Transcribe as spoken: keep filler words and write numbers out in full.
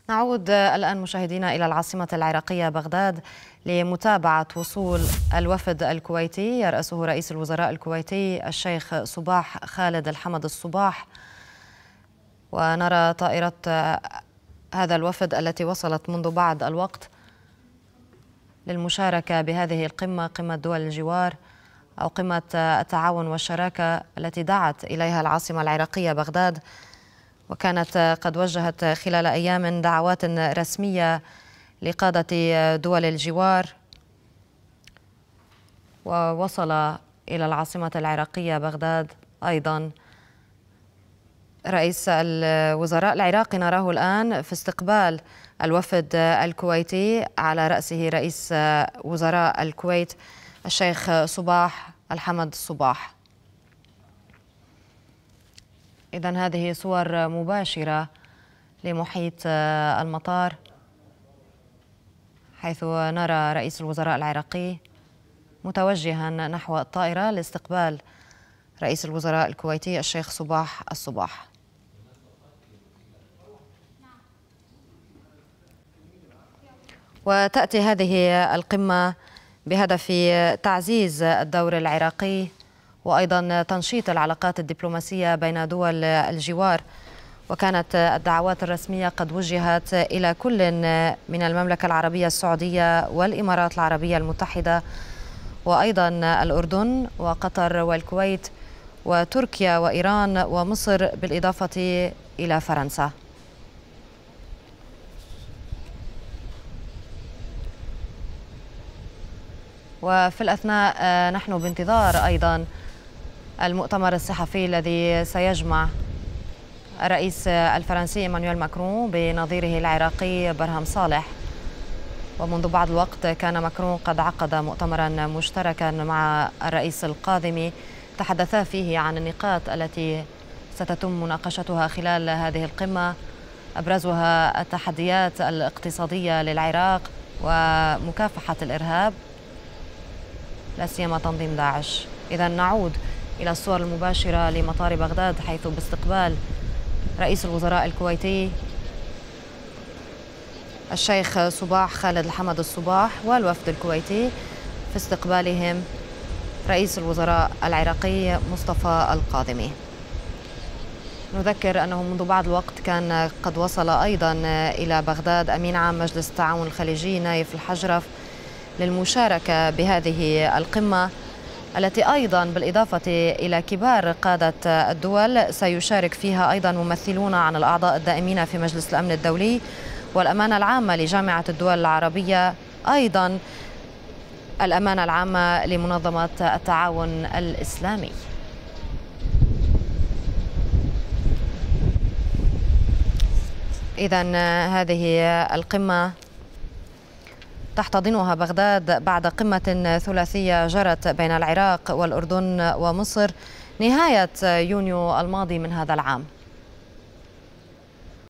نعود الآن مشاهدينا إلى العاصمة العراقية بغداد لمتابعة وصول الوفد الكويتي يرأسه رئيس الوزراء الكويتي الشيخ صباح خالد الحمد الصباح. ونرى طائرة هذا الوفد التي وصلت منذ بعض الوقت للمشاركة بهذه القمة، قمة دول الجوار أو قمة التعاون والشراكة التي دعت إليها العاصمة العراقية بغداد، وكانت قد وجهت خلال أيام دعوات رسمية لقادة دول الجوار. ووصل إلى العاصمة العراقية بغداد أيضا رئيس الوزراء العراقي، نراه الآن في استقبال الوفد الكويتي، على رأسه رئيس وزراء الكويت الشيخ صباح الحمد الصباح. إذن هذه صور مباشرة لمحيط المطار، حيث نرى رئيس الوزراء العراقي متوجها نحو الطائرة لاستقبال رئيس الوزراء الكويتي الشيخ صباح الصباح. وتأتي هذه القمة بهدف تعزيز الدور العراقي وأيضا تنشيط العلاقات الدبلوماسية بين دول الجوار. وكانت الدعوات الرسمية قد وجهت إلى كل من المملكة العربية السعودية والإمارات العربية المتحدة وأيضا الأردن وقطر والكويت وتركيا وإيران ومصر، بالإضافة إلى فرنسا. وفي الأثناء نحن بانتظار أيضا المؤتمر الصحفي الذي سيجمع الرئيس الفرنسي إيمانويل ماكرون بنظيره العراقي برهم صالح. ومنذ بعض الوقت كان ماكرون قد عقد مؤتمرا مشتركا مع الرئيس القادم، تحدثا فيه عن النقاط التي ستتم مناقشتها خلال هذه القمة، أبرزها التحديات الاقتصادية للعراق ومكافحة الإرهاب، لا سيما تنظيم داعش. إذا نعود إلى الصور المباشرة لمطار بغداد، حيث باستقبال رئيس الوزراء الكويتي الشيخ صباح خالد الحمد الصباح والوفد الكويتي في استقبالهم رئيس الوزراء العراقي مصطفى القادمي. نذكر أنه منذ بعض الوقت كان قد وصل أيضا إلى بغداد أمين عام مجلس التعاون الخليجي نايف الحجرف للمشاركة بهذه القمة، التي أيضا بالإضافة إلى كبار قادة الدول سيشارك فيها أيضا ممثلون عن الأعضاء الدائمين في مجلس الأمن الدولي والأمانة العامة لجامعة الدول العربية، أيضا الأمانة العامة لمنظمة التعاون الإسلامي. إذن هذه القمة تحتضنها بغداد بعد قمة ثلاثية جرت بين العراق والأردن ومصر نهاية يونيو الماضي من هذا العام.